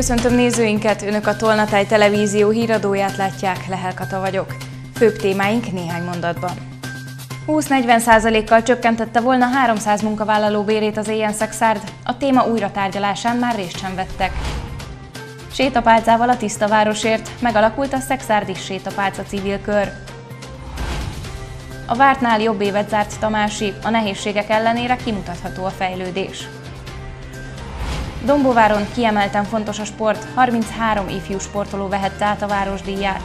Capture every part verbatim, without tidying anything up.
Köszöntöm nézőinket, Önök a Tolnatáj televízió híradóját látják, Lehel Kata vagyok. Főbb témáink néhány mondatban. húsz-negyven százalékkal csökkentette volna háromszáz munkavállaló bérét az Éjenszeg-Szárd, a téma újratárgyalásán már részt sem vettek. Sétapálcával a Tiszta Városért, megalakult a Szegszárdi Sétapálca civil kör. A vártnál jobb évet zárt Tamási, a nehézségek ellenére kimutatható a fejlődés. Dombováron kiemelten fontos a sport, harminchárom ifjú sportoló vehette át a városdíját.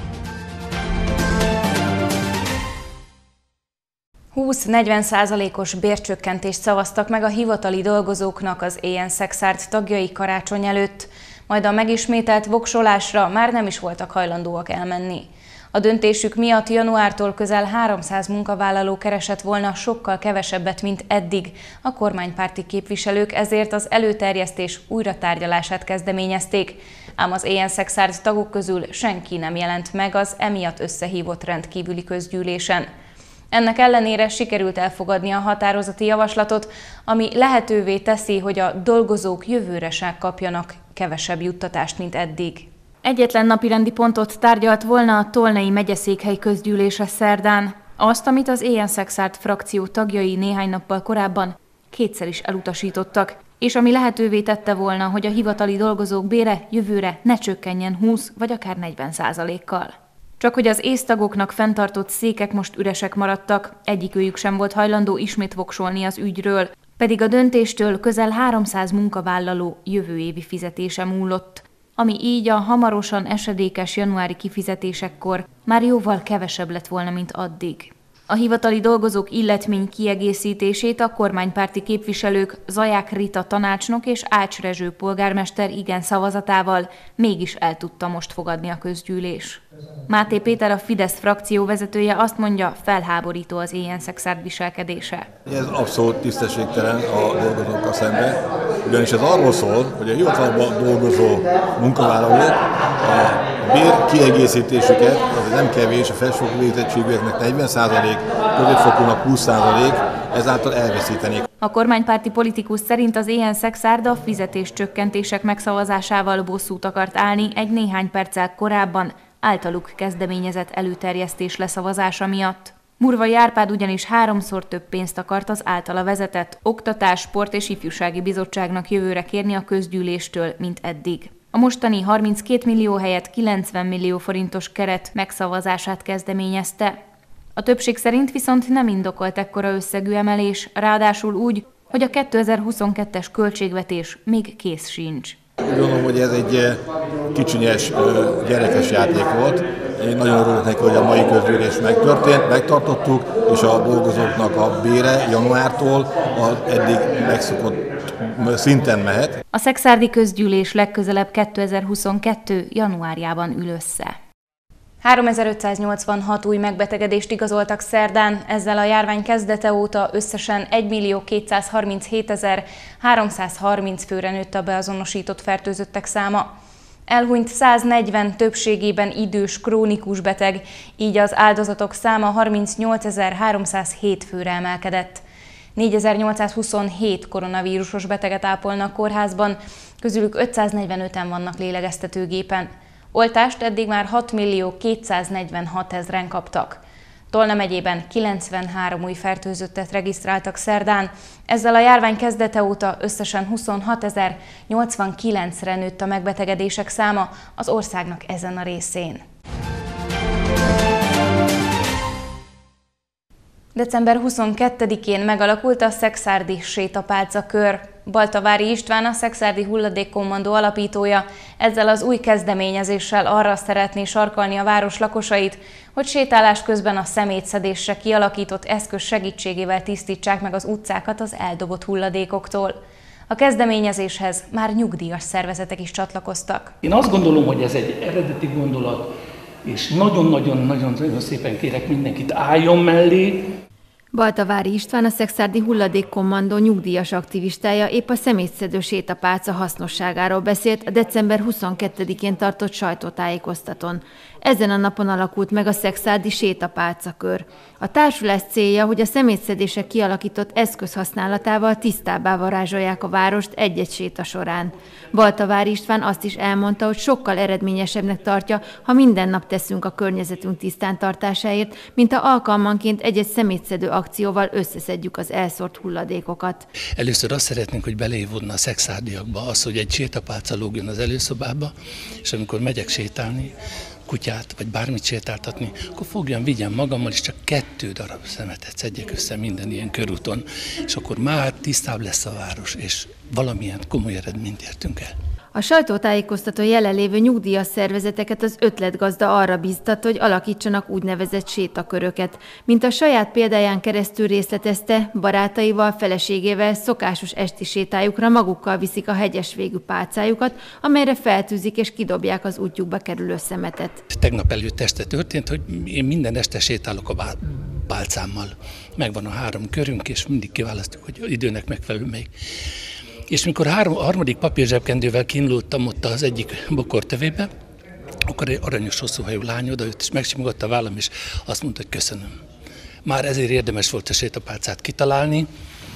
húsz-negyven százalékos bércsökkentést szavaztak meg a hivatali dolgozóknak az Éjenszeg-Szárd tagjai karácsony előtt, majd a megismételt voksolásra már nem is voltak hajlandóak elmenni. A döntésük miatt januártól közel háromszáz munkavállaló keresett volna sokkal kevesebbet, mint eddig. A kormánypárti képviselők ezért az előterjesztés újratárgyalását kezdeményezték, ám az Éjenszeg-Szárd tagok közül senki nem jelent meg az emiatt összehívott rendkívüli közgyűlésen. Ennek ellenére sikerült elfogadni a határozati javaslatot, ami lehetővé teszi, hogy a dolgozók jövőre sem kapjanak kevesebb juttatást, mint eddig. Egyetlen napirendi pontot tárgyalt volna a Tolnai megyeszékhely közgyűlése szerdán, azt, amit az Éjenszeg-Szárd frakció tagjai néhány nappal korábban kétszer is elutasítottak, és ami lehetővé tette volna, hogy a hivatali dolgozók bére jövőre ne csökkenjen húsz vagy akár negyven százalékkal. Csak hogy az észtagoknak fenntartott székek most üresek maradtak, egyikőjük sem volt hajlandó ismét voksolni az ügyről, pedig a döntéstől közel háromszáz munkavállaló jövő évi fizetése múlott, ami így a hamarosan esedékes januári kifizetésekkor már jóval kevesebb lett volna, mint addig. A hivatali dolgozók illetmény kiegészítését a kormánypárti képviselők Zaják Rita tanácsnok és Ács Rezső polgármester igen szavazatával mégis el tudta most fogadni a közgyűlés. Máté Péter, a Fidesz frakció vezetője azt mondja, felháborító az Éjenszeg-Szárd viselkedése. Ez abszolút tisztességtelen a dolgozókkal szemben, ugyanis ez arról szól, hogy a hivatalban dolgozó munkavállalók a bér kiegészítésüket, az nem kevés, a felsőfokú végzettségűeknek negyven százalék, középfokúnak húsz százalék, ezáltal elveszítenék. A kormánypárti politikus szerint az Éjenszeg-Szárd a fizetéscsökkentések megszavazásával bosszút akart állni egy néhány perccel korábban általuk kezdeményezett előterjesztés leszavazása miatt. Murvai Árpád ugyanis háromszor több pénzt akart az általa vezetett Oktatás, Sport és Ifjúsági Bizottságnak jövőre kérni a közgyűléstől, mint eddig. A mostani harminckét millió helyett kilencven millió forintos keret megszavazását kezdeményezte. A többség szerint viszont nem indokolt ekkora összegű emelés, ráadásul úgy, hogy a kétezer-huszonkettes költségvetés még kész sincs. Úgy gondolom, hogy ez egy kicsinyes, gyerekes játék volt. Én nagyon örülök neki, hogy a mai közgyűlés megtörtént, megtartottuk, és a dolgozóknak a bére januártól az eddig megszokott szinten mehet. A szegszárdi közgyűlés legközelebb kétezer-huszonkettő januárjában ül össze. háromezer-ötszáznyolcvanhat új megbetegedést igazoltak szerdán, ezzel a járvány kezdete óta összesen egymillió kétszázharminchét ezer-háromszázharminc főre nőtt a beazonosított fertőzöttek száma. Elhunyt száznegyven, többségében idős, krónikus beteg, így az áldozatok száma harmincnyolcezer-háromszázhét főre emelkedett. négyezer-nyolcszázhuszonhét koronavírusos beteget ápolnak kórházban, közülük ötszáznegyvenöten vannak lélegeztetőgépen. Oltást eddig már hatmillió kétszáznegyvenhat ezren kaptak. Tolna megyében kilencvenhárom új fertőzöttet regisztráltak szerdán, ezzel a járvány kezdete óta összesen huszonhatezer-nyolcvankilencre nőtt a megbetegedések száma az országnak ezen a részén. december huszonkettedikén megalakult a Szegszárdi Sétapálca kör. Baltavári István, a Szegszárdi Hulladékkommandó alapítója, ezzel az új kezdeményezéssel arra szeretné sarkalni a város lakosait, hogy sétálás közben a szemétszedésre kialakított eszköz segítségével tisztítsák meg az utcákat az eldobott hulladékoktól. A kezdeményezéshez már nyugdíjas szervezetek is csatlakoztak. Én azt gondolom, hogy ez egy eredeti gondolat, és nagyon-nagyon-nagyon szépen kérek mindenkit, álljon mellé. Baltavári István, a Szekszárdi Hulladékkommandó nyugdíjas aktivistája épp a szemétszedő sétapálca hasznosságáról beszélt a december huszonkettedikén tartott sajtótájékoztatón. Ezen a napon alakult meg a szekszárdi sétapálcakör. A társulás célja, hogy a szemétszedésre kialakított eszköz használatával tisztábbá varázsolják a várost egy-egy séta során. Baltavári István azt is elmondta, hogy sokkal eredményesebbnek tartja, ha minden nap teszünk a környezetünk tisztántartásáért, mint ha alkalmanként egy-egy szemétszedő akcióval összeszedjük az elszórt hulladékokat. Először azt szeretnénk, hogy belévódna a szekszárdiakba az, hogy egy sétapálca lógjon az előszobába, és amikor megyek sétálni, kutyát, vagy bármit sétáltatni, akkor fogjam, vigyem magammal, és csak kettő darab szemetet szedjek össze minden ilyen körúton, és akkor már tisztább lesz a város, és valamilyen komoly eredményt értünk el. A sajtótájékoztató jelenlévő nyugdíjas szervezeteket az ötletgazda arra bíztat, hogy alakítsanak úgynevezett sétaköröket. Mint a saját példáján keresztül részletezte, barátaival, feleségével szokásos esti sétájukra magukkal viszik a hegyes végű pálcájukat, amelyre feltűzik és kidobják az útjukba kerülő szemetet. Tegnap előtt este történt, hogy én minden este sétálok a pálcámmal. Megvan a három körünk, és mindig kiválasztjuk, hogy időnek megfelelő melyik. És mikor három, a harmadik papírzsebkendővel kínlódtam ott az egyik bokortövébe, akkor egy aranyos hosszúhajú lány odajött, és megsimogatta a vállam, és azt mondta, hogy köszönöm. Már ezért érdemes volt a sétapálcát kitalálni,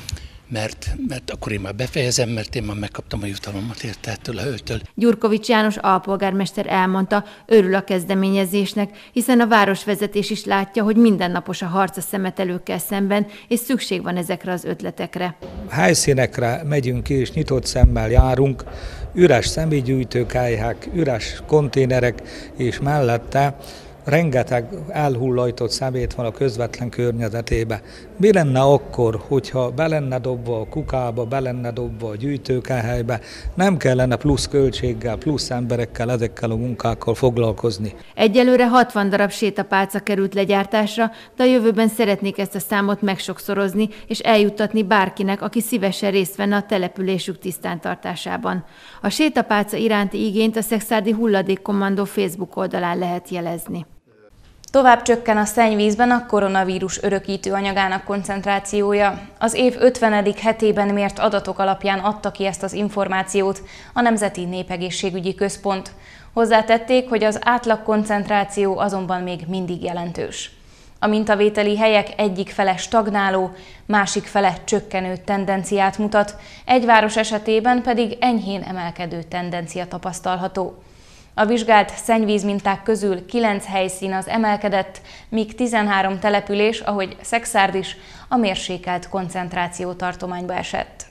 mert, mert akkor én már befejezem, mert én már megkaptam a jutalomat érte ettől a hölgytől. Gyurkovics János alpolgármester elmondta, örül a kezdeményezésnek, hiszen a városvezetés is látja, hogy mindennapos a harc a szemetelőkkel szemben, és szükség van ezekre az ötletekre. Helyszínekre megyünk ki, és nyitott szemmel járunk, üres személygyűjtőkályhák, üres konténerek, és mellette rengeteg elhullajtott szemét van a közvetlen környezetébe. Mi lenne akkor, hogyha be lenne dobva a kukába, be lenne dobva a gyűjtőkályhelybe, nem kellene plusz költséggel, plusz emberekkel, ezekkel a munkákkal foglalkozni. Egyelőre hatvan darab sétapálca került legyártásra, de a jövőben szeretnék ezt a számot megsokszorozni, és eljuttatni bárkinek, aki szívesen részt venne a településük tisztántartásában. A sétapálca iránti igényt a Szekszárdi Hulladékkommandó Facebook oldalán lehet jelezni. Tovább csökken a szennyvízben a koronavírus örökítő anyagának koncentrációja. Az év ötvenedik hetében mért adatok alapján adta ki ezt az információt a Nemzeti Népegészségügyi Központ. Hozzátették, hogy az átlag koncentráció azonban még mindig jelentős. A mintavételi helyek egyik fele stagnáló, másik fele csökkenő tendenciát mutat, egy város esetében pedig enyhén emelkedő tendencia tapasztalható. A vizsgált szennyvízminták közül kilenc helyszín az emelkedett, míg tizenhárom település, ahogy Szekszárd is, a mérsékelt koncentráció tartományba esett.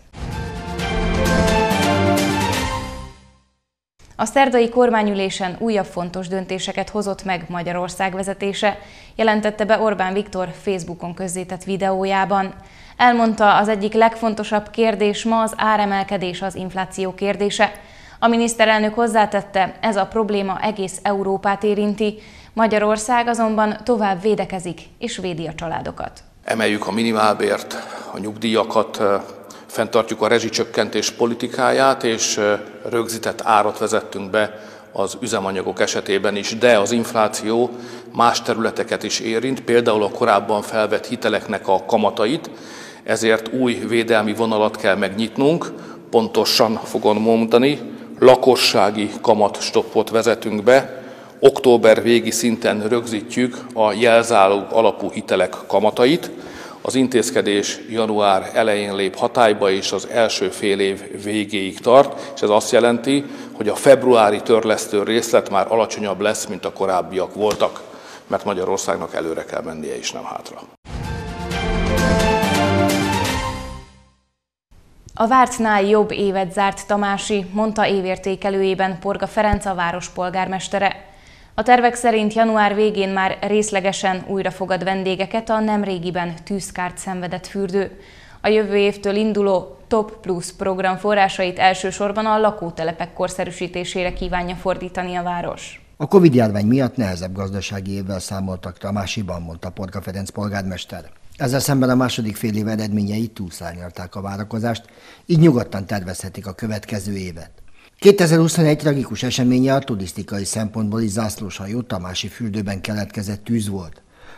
A szerdai kormányülésen újabb fontos döntéseket hozott meg Magyarország vezetése, jelentette be Orbán Viktor Facebookon közzétett videójában. Elmondta, az egyik legfontosabb kérdés ma az áremelkedés, az infláció kérdése. A miniszterelnök hozzátette, ez a probléma egész Európát érinti, Magyarország azonban tovább védekezik és védi a családokat. Emeljük a minimálbért, a nyugdíjakat, fenntartjuk a rezsicsökkentés politikáját, és rögzített árat vezettünk be az üzemanyagok esetében is, de az infláció más területeket is érint, például a korábban felvett hiteleknek a kamatait, ezért új védelmi vonalat kell megnyitnunk, pontosan fogom mondani, lakossági kamatstoppot vezetünk be, október végi szinten rögzítjük a jelzálog alapú hitelek kamatait, az intézkedés január elején lép hatályba, és az első fél év végéig tart, és ez azt jelenti, hogy a februári törlesztő részlet már alacsonyabb lesz, mint a korábbiak voltak, mert Magyarországnak előre kell mennie, és nem hátra. A vártnál jobb évet zárt Tamási, mondta évértékelőjében Porga Ferenc, a város polgármestere. A tervek szerint január végén már részlegesen újra fogad vendégeket a nemrégiben tűzkárt szenvedett fürdő. A jövő évtől induló Top Plus program forrásait elsősorban a lakótelepek korszerűsítésére kívánja fordítani a város. A Covid-járvány miatt nehezebb gazdasági évvel számoltak Tamásiban, mondta Porga Ferenc polgármester. Ezzel szemben a második fél év eredményei túlszárnyalták a várakozást, így nyugodtan tervezhetik a következő évet. kétezer-huszonegy tragikus eseménye a turisztikai szempontból is zászlóshajó Tamási fürdőben keletkezett tűz volt.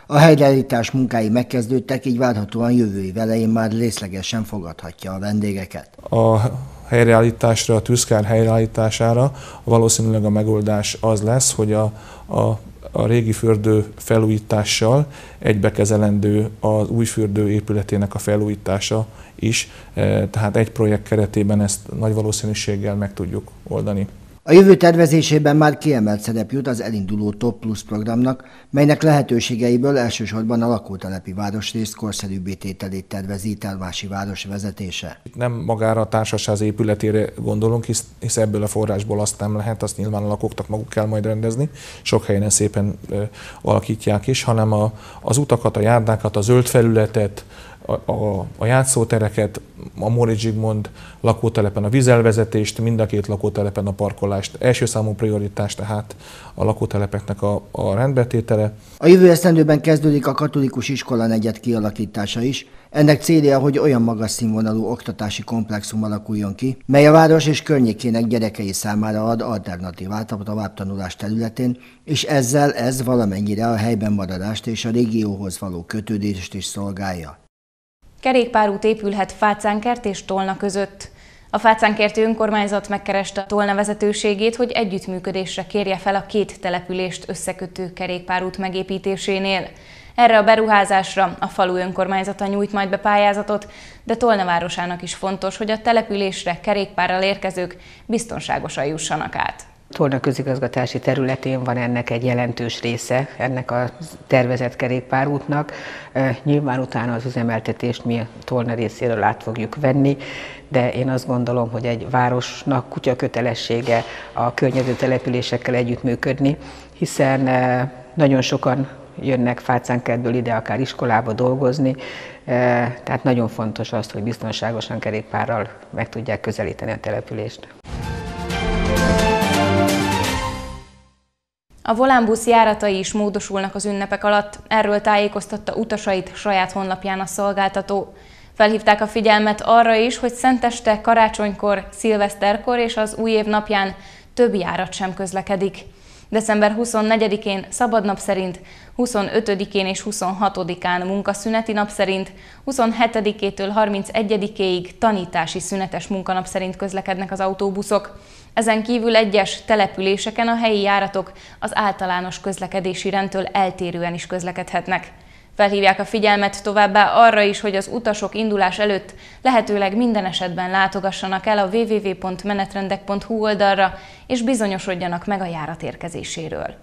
A helyreállítás munkái megkezdődtek, így várhatóan jövő év elején már részlegesen fogadhatja a vendégeket. A helyreállításra, a tűzkár helyreállítására valószínűleg a megoldás az lesz, hogy a, a, a régi fürdő felújítással egybekezelendő az új fürdő épületének a felújítása is, tehát egy projekt keretében ezt nagy valószínűséggel meg tudjuk oldani. A jövő tervezésében már kiemelt szerep jut az elinduló Top Plus programnak, melynek lehetőségeiből elsősorban a lakótelepi városrész korszerűbbé tételét tervezi Itelvási város vezetése. Nem magára a társasház épületére gondolunk, hisz, hisz ebből a forrásból azt nem lehet, azt nyilván a lakóknak maguk kell majd rendezni, sok helyen szépen ö, alakítják is, hanem a, az utakat, a járdákat, a zöld felületet, A, a, a játszótereket, a Móricz Zsigmond lakótelepen a vízelvezetést, mind a két lakótelepen a parkolást. Első számú prioritás tehát a lakótelepeknek a, a rendbetétele. A jövő esztendőben kezdődik a katolikus iskola negyed kialakítása is. Ennek célja, hogy olyan magas színvonalú oktatási komplexum alakuljon ki, mely a város és környékének gyerekei számára ad alternatívát a továbbtanulás területén, és ezzel ez valamennyire a helyben maradást és a régióhoz való kötődést is szolgálja. Kerékpárút épülhet Fácánkert és Tolna között. A Fácánkerti önkormányzat megkereste a Tolna vezetőségét, hogy együttműködésre kérje fel a két települést összekötő kerékpárút megépítésénél. Erre a beruházásra a falu önkormányzata nyújt majd be pályázatot, de Tolna városának is fontos, hogy a településre kerékpárral érkezők biztonságosan jussanak át. Tolna közigazgatási területén van ennek egy jelentős része, ennek a tervezett kerékpárútnak. Nyilván utána az üzemeltetést mi a Tolna részéről át fogjuk venni, de én azt gondolom, hogy egy városnak kutya kötelessége a környező településekkel együttműködni, hiszen nagyon sokan jönnek Fácánkertből ide akár iskolába dolgozni, tehát nagyon fontos az, hogy biztonságosan kerékpárral meg tudják közelíteni a települést. A volánbusz járatai is módosulnak az ünnepek alatt, erről tájékoztatta utasait saját honlapján a szolgáltató. Felhívták a figyelmet arra is, hogy szenteste, karácsonykor, szilveszterkor és az új év napján több járat sem közlekedik. december huszonnegyedikén szabadnap szerint, huszonötödikén és huszonhatodikán munkaszüneti nap szerint, huszonhetedikétől harmincegyedikéig tanítási szünetes munkanap szerint közlekednek az autóbuszok. Ezen kívül egyes településeken a helyi járatok az általános közlekedési rendtől eltérően is közlekedhetnek. Felhívják a figyelmet továbbá arra is, hogy az utasok indulás előtt lehetőleg minden esetben látogassanak el a double-u double-u double-u pont menetrendek pont hu oldalra, és bizonyosodjanak meg a járat érkezéséről.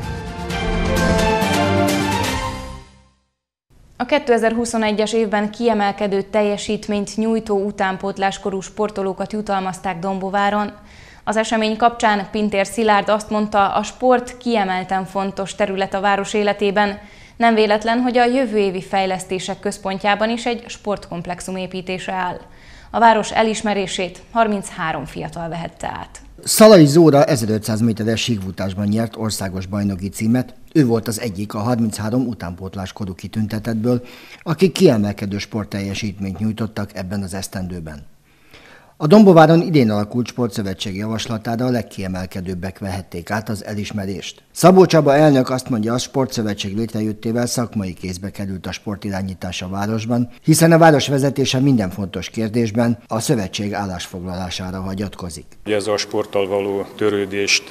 A kétezer-huszonegyes évben kiemelkedő teljesítményt nyújtó utánpótláskorú sportolókat jutalmazták Dombováron. Az esemény kapcsán Pintér Szilárd azt mondta, a sport kiemelten fontos terület a város életében. Nem véletlen, hogy a jövő évi fejlesztések központjában is egy sportkomplexum építése áll. A város elismerését harminchárom fiatal vehette át. Szalai Zóra ezerötszáz méteres síkfutásban nyert országos bajnoki címet. Ő volt az egyik a harminchárom utánpótláskorú kitüntetettből, akik kiemelkedő sportteljesítményt nyújtottak ebben az esztendőben. A Dombováron idén alakult sportszövetség javaslatára a legkiemelkedőbbek vehették át az elismerést. Szabó Csaba elnök azt mondja, a sportszövetség létrejöttével szakmai kézbe került a sportirányítás a városban, hiszen a város vezetése minden fontos kérdésben a szövetség állásfoglalására hagyatkozik. Ez a sporttal való törődést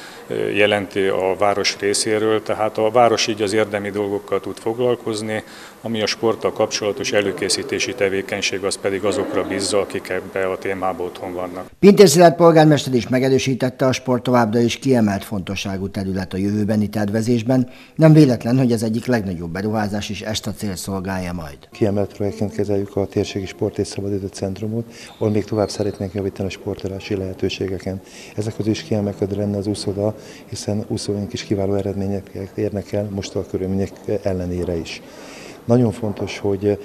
jelenti a város részéről, tehát a város így az érdemi dolgokkal tud foglalkozni, ami a sporttal kapcsolatos előkészítési tevékenység, az pedig azokra bízza, akik ebbe a témába otthon vannak. Pintér Szilárd polgármester is megerősítette, a sport továbbra is kiemelt fontosságú terület a jövőbeni tervezésben. Nem véletlen, hogy az egyik legnagyobb beruházás is ezt a cél szolgálja majd. Kiemelt projektként kezeljük a térségi sport és szabadidő centrumot, ahol még tovább szeretnénk javítani a sportolási lehetőségeken. Ezek közül is kiemelkedő lenne az úszoda, hiszen úszóink is kiváló eredményeket érnek el most a körülmények ellenére is. Nagyon fontos, hogy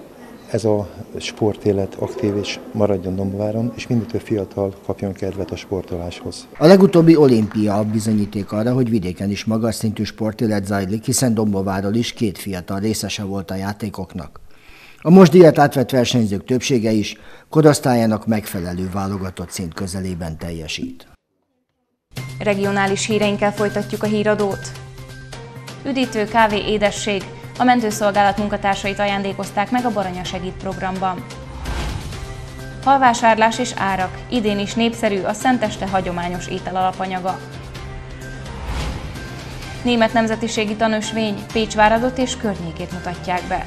ez a sportélet aktív és maradjon Dombováron, és minél több fiatal kapjon kedvet a sportoláshoz. A legutóbbi olimpia a bizonyíték arra, hogy vidéken is magas szintű sportélet zajlik, hiszen Dombováról is két fiatal részese volt a játékoknak. A most díjat átvett versenyzők többsége is korosztályának megfelelő válogatott szint közelében teljesít. Regionális híreinkkel folytatjuk a híradót. Üdítő kávé édesség. A mentőszolgálat munkatársait ajándékozták meg a Baranya Segít programban. Halvásárlás és árak. Idén is népszerű a Szenteste hagyományos étel alapanyaga. Német nemzetiségi tanösvény, Pécsváradot és környékét mutatják be.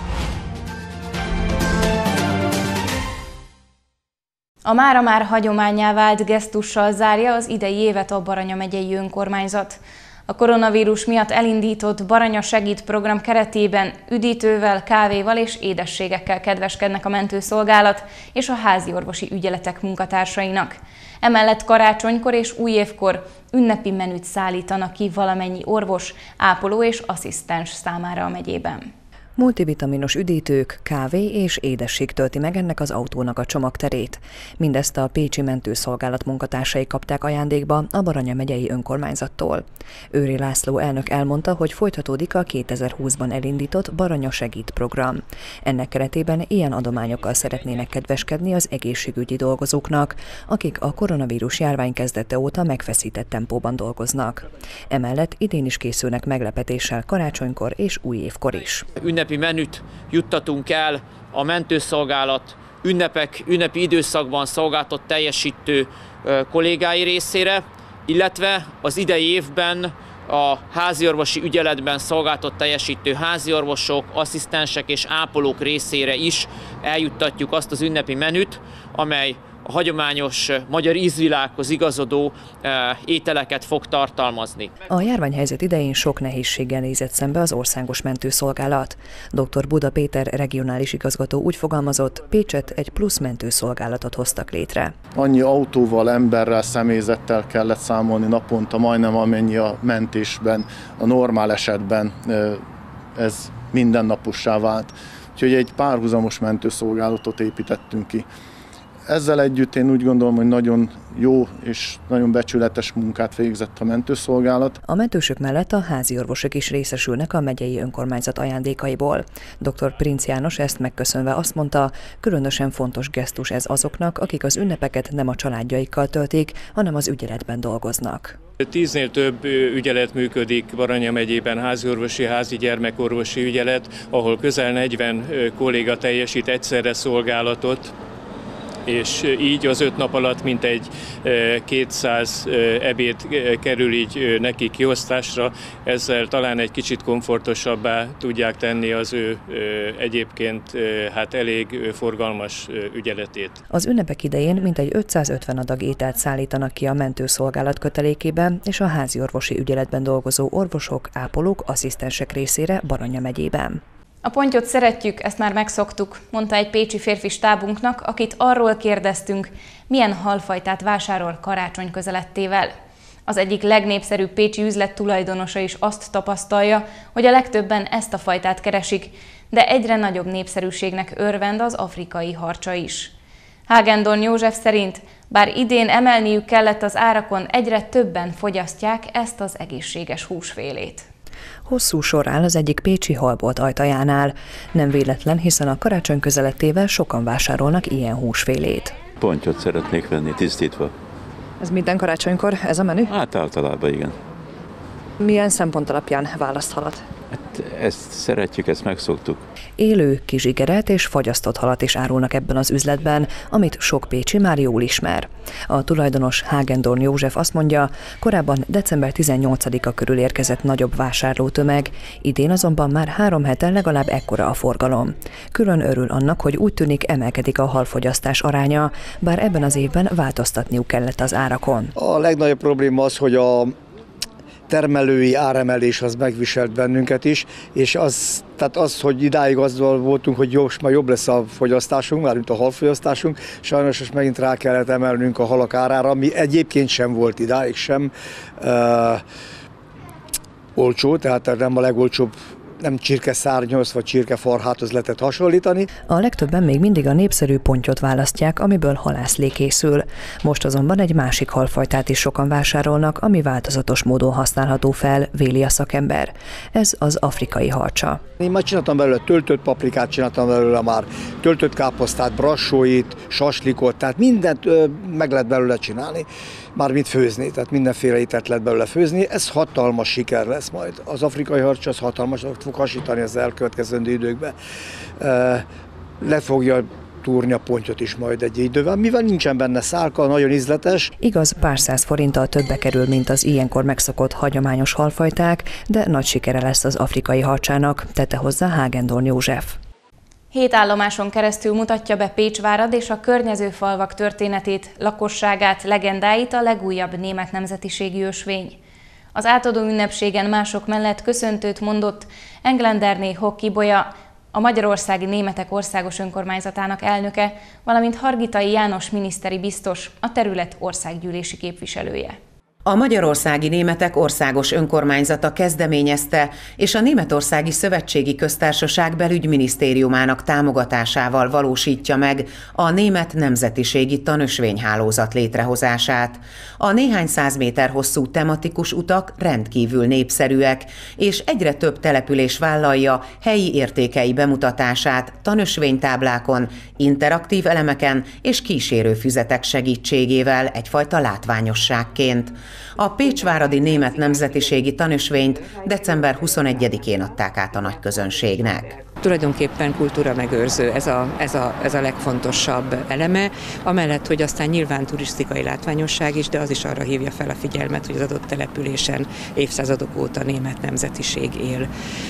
A mára már hagyománnyá vált gesztussal zárja az idei évet a Baranya megyei önkormányzat. A koronavírus miatt elindított Baranya Segít program keretében üdítővel, kávéval és édességekkel kedveskednek a mentőszolgálat és a házi orvosi ügyeletek munkatársainak. Emellett karácsonykor és újévkor ünnepi menüt szállítanak ki valamennyi orvos, ápoló és asszisztens számára a megyében. Multivitaminos üdítők, kávé és édesség tölti meg ennek az autónak a csomagterét. Mindezt a pécsi mentőszolgálat munkatársai kapták ajándékba a Baranya megyei önkormányzattól. Őri László elnök elmondta, hogy folytatódik a kétezer-húszban elindított Baranya Segít program. Ennek keretében ilyen adományokkal szeretnének kedveskedni az egészségügyi dolgozóknak, akik a koronavírus járvány kezdete óta megfeszített tempóban dolgoznak. Emellett idén is készülnek meglepetéssel karácsonykor és újévkor is. Ünnepi menüt juttatunk el a mentőszolgálat ünnepek, ünnepi időszakban szolgáltat teljesítő kollégái részére, illetve az idei évben a háziorvosi ügyeletben szolgáltat teljesítő háziorvosok, asszisztensek és ápolók részére is eljuttatjuk azt az ünnepi menüt, amely a hagyományos magyar ízvilághoz igazodó ételeket fog tartalmazni. A járványhelyzet idején sok nehézséggel nézett szembe az országos mentőszolgálat. doktor Buda Péter regionális igazgató úgy fogalmazott, Pécset egy plusz mentőszolgálatot hoztak létre. Annyi autóval, emberrel, személyzettel kellett számolni naponta, majdnem amennyi a mentésben, a normál esetben ez mindennapossá vált. Úgyhogy egy párhuzamos mentőszolgálatot építettünk ki. Ezzel együtt én úgy gondolom, hogy nagyon jó és nagyon becsületes munkát végzett a mentőszolgálat. A mentősök mellett a háziorvosok is részesülnek a megyei önkormányzat ajándékaiból. doktor Princ János ezt megköszönve azt mondta, különösen fontos gesztus ez azoknak, akik az ünnepeket nem a családjaikkal töltik, hanem az ügyeletben dolgoznak. Tíznél több ügyelet működik Baranya megyében, háziorvosi, házi gyermekorvosi ügyelet, ahol közel negyven kolléga teljesít egyszerre szolgálatot, és így az öt nap alatt mintegy kétszáz ebéd kerül így neki kiosztásra, ezzel talán egy kicsit komfortosabbá tudják tenni az ő egyébként hát elég forgalmas ügyeletét. Az ünnepek idején mintegy ötszázötven adag ételt szállítanak ki a mentőszolgálat kötelékében és a háziorvosi ügyeletben dolgozó orvosok, ápolók, asszisztensek részére Baranya megyében. A pontyot szeretjük, ezt már megszoktuk, mondta egy pécsi férfi stábunknak, akit arról kérdeztünk, milyen halfajtát vásárol karácsony közelettével. Az egyik legnépszerűbb pécsi üzlet tulajdonosa is azt tapasztalja, hogy a legtöbben ezt a fajtát keresik, de egyre nagyobb népszerűségnek örvend az afrikai harcsa is. Hágendorn József szerint, bár idén emelniük kellett az árakon, egyre többen fogyasztják ezt az egészséges húsfélét. Hosszú sor áll az egyik pécsi halbolt ajtajánál. Nem véletlen, hiszen a karácsony közelettével sokan vásárolnak ilyen húsfélét. Pontyot szeretnék venni, tisztítva. Ez minden karácsonykor ez a menü? Hát általában igen. Milyen szempont alapján választ halat? Hát ezt szeretjük, ezt megszoktuk. Élő, kizsigeret és fagyasztott halat is árulnak ebben az üzletben, amit sok pécsi már jól ismer. A tulajdonos Hágendorn József azt mondja, korábban december tizennyolcadika körül érkezett nagyobb vásárlótömeg, idén azonban már három hete legalább ekkora a forgalom. Külön örül annak, hogy úgy tűnik emelkedik a halfogyasztás aránya, bár ebben az évben változtatniuk kellett az árakon. A legnagyobb probléma az, hogy a termelői áremelés az megviselt bennünket is, és az, tehát az, hogy idáig azzal voltunk, hogy jó, már jobb lesz a fogyasztásunk, mármint a halfogyasztásunk, sajnos most megint rá kellett emelnünk a halak árára, ami egyébként sem volt idáig sem uh, olcsó, tehát nem a legolcsóbb, nem csirkeszárnyhoz vagy csirkefarháthoz lehetett hasonlítani. A legtöbben még mindig a népszerű pontyot választják, amiből halászlé készül. Most azonban egy másik halfajtát is sokan vásárolnak, ami változatos módon használható fel, véli a szakember. Ez az afrikai harcsa. Én már csináltam belőle töltött paprikát, csináltam belőle már töltött káposztát, brassóit, saslikot, tehát mindent ö, meg lehet belőle csinálni. mármint főzni, tehát mindenféle ételt lehet belőle főzni. Ez hatalmas siker lesz majd. Az afrikai harcs az hatalmasat fog hasítani az elkövetkezendő időkben. Le fogja túrni a pontyot is majd egy idővel, mivel nincsen benne szálka, nagyon ízletes. Igaz, pár száz forinttal többe kerül, mint az ilyenkor megszokott hagyományos halfajták, de nagy sikere lesz az afrikai harcsának, tette hozzá Hágendorn József. Hét állomáson keresztül mutatja be Pécsvárad és a környező falvak történetét, lakosságát, legendáit a legújabb német nemzetiségű ösvény. Az átadó ünnepségen mások mellett köszöntőt mondott Englanderné Hokkibolya, a Magyarországi Németek Országos Önkormányzatának elnöke, valamint Hargitai János miniszteri biztos, a terület országgyűlési képviselője. A Magyarországi Németek Országos Önkormányzata kezdeményezte, és a Németországi Szövetségi Köztársaság Belügyminisztériumának támogatásával valósítja meg a német nemzetiségi tanösvényhálózat létrehozását. A néhány száz méter hosszú tematikus utak rendkívül népszerűek, és egyre több település vállalja helyi értékei bemutatását tanösvénytáblákon, interaktív elemeken és kísérőfüzetek segítségével egyfajta látványosságként. A pécsváradi német nemzetiségi tanösvényt december huszonegyedikén adták át a nagy közönségnek. Tulajdonképpen kultúra megőrző, ez a, ez, a, ez a legfontosabb eleme, amellett, hogy aztán nyilván turisztikai látványosság is, de az is arra hívja fel a figyelmet, hogy az adott településen évszázadok óta német nemzetiség él.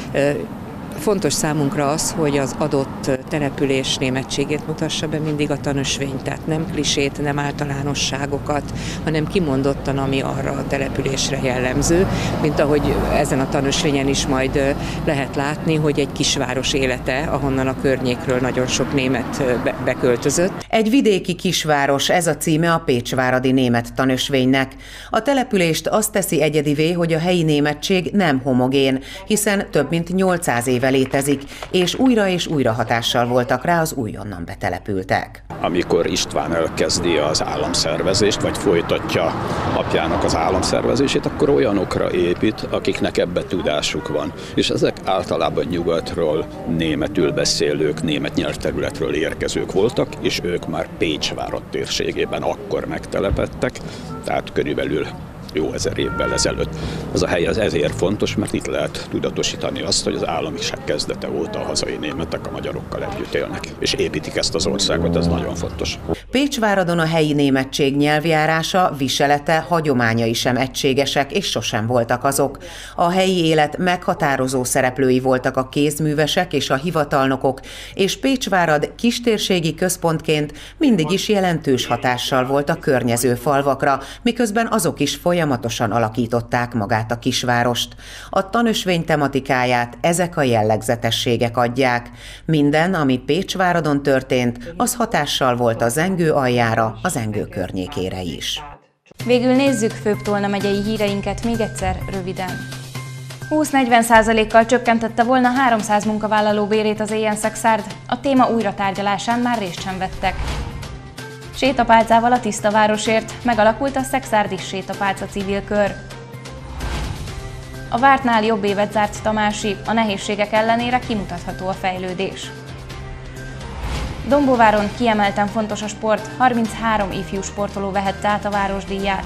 Fontos számunkra az, hogy az adott település németségét mutassa be mindig a tanösvény, tehát nem klisét, nem általánosságokat, hanem kimondottan, ami arra a településre jellemző, mint ahogy ezen a tanösvényen is majd lehet látni, hogy egy kisváros élete, ahonnan a környékről nagyon sok német beköltözött. Egy vidéki kisváros, ez a címe a pécsváradi német tanösvénynek. A települést azt teszi egyedivé, hogy a helyi németség nem homogén, hiszen több mint nyolcszáz éve létezik, és újra és újra hatással voltak rá az újonnan betelepültek. Amikor István elkezdi az államszervezést, vagy folytatja apjának az államszervezését, akkor olyanokra épít, akiknek ebbe tudásuk van. És ezek általában nyugatról, németül beszélők, német nyelvterületről érkezők voltak, és ők már Pécsvárad térségében akkor megtelepedtek, tehát körülbelül jó ezer évvel ezelőtt. Az a hely az ezért fontos, mert itt lehet tudatosítani azt, hogy az államiság kezdete óta a hazai németek a magyarokkal együtt élnek, és építik ezt az országot, ez nagyon fontos. Pécsváradon a helyi németség nyelvjárása, viselete, hagyományai sem egységesek, és sosem voltak azok. A helyi élet meghatározó szereplői voltak a kézművesek és a hivatalnokok, és Pécsvárad kistérségi központként mindig is jelentős hatással volt a környező falvakra, miközben azok is folyamatosan Folyamatosan alakították magát a kisvárost. A tanösvény tematikáját ezek a jellegzetességek adják. Minden, ami Pécsváradon történt, az hatással volt a Zengő aljára, a Zengő környékére is. Végül nézzük főbb Tolna megyei híreinket még egyszer röviden. húsz-negyven százalékkal csökkentette volna háromszáz munkavállaló bérét az Éjenszeg-Szárd, a téma újratárgyalásán már részt sem vettek. Sétapálcával a Tiszta Városért megalakult a Szegszárdi Sétapálca civil kör. A vártnál jobb évet zárt Tamási, a nehézségek ellenére kimutatható a fejlődés. Dombováron kiemelten fontos a sport, harminchárom ifjú sportoló vehette át a városdíját.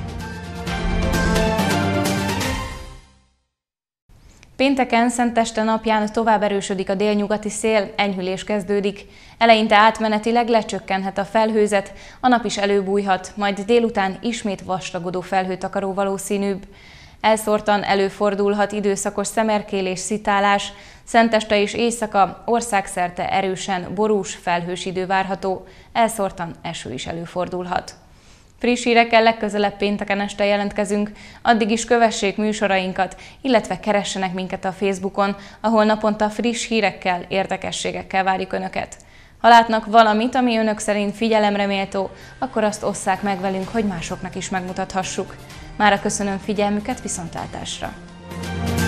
Pénteken, Szenteste napján tovább erősödik a délnyugati szél, enyhülés kezdődik. Eleinte átmenetileg lecsökkenhet a felhőzet, a nap is előbújhat, majd délután ismét vastagodó felhőtakaró valószínűbb. Elszórtan előfordulhat időszakos szemerkélés, szitálás, Szenteste és éjszaka országszerte erősen borús, felhős idő várható, elszórtan eső is előfordulhat. Friss hírekkel legközelebb pénteken este jelentkezünk, addig is kövessék műsorainkat, illetve keressenek minket a Facebookon, ahol naponta friss hírekkel, érdekességekkel várjuk Önöket. Ha látnak valamit, ami Önök szerint figyelemre méltó, akkor azt osszák meg velünk, hogy másoknak is megmutathassuk. Mára köszönöm figyelmüket, viszontlátásra!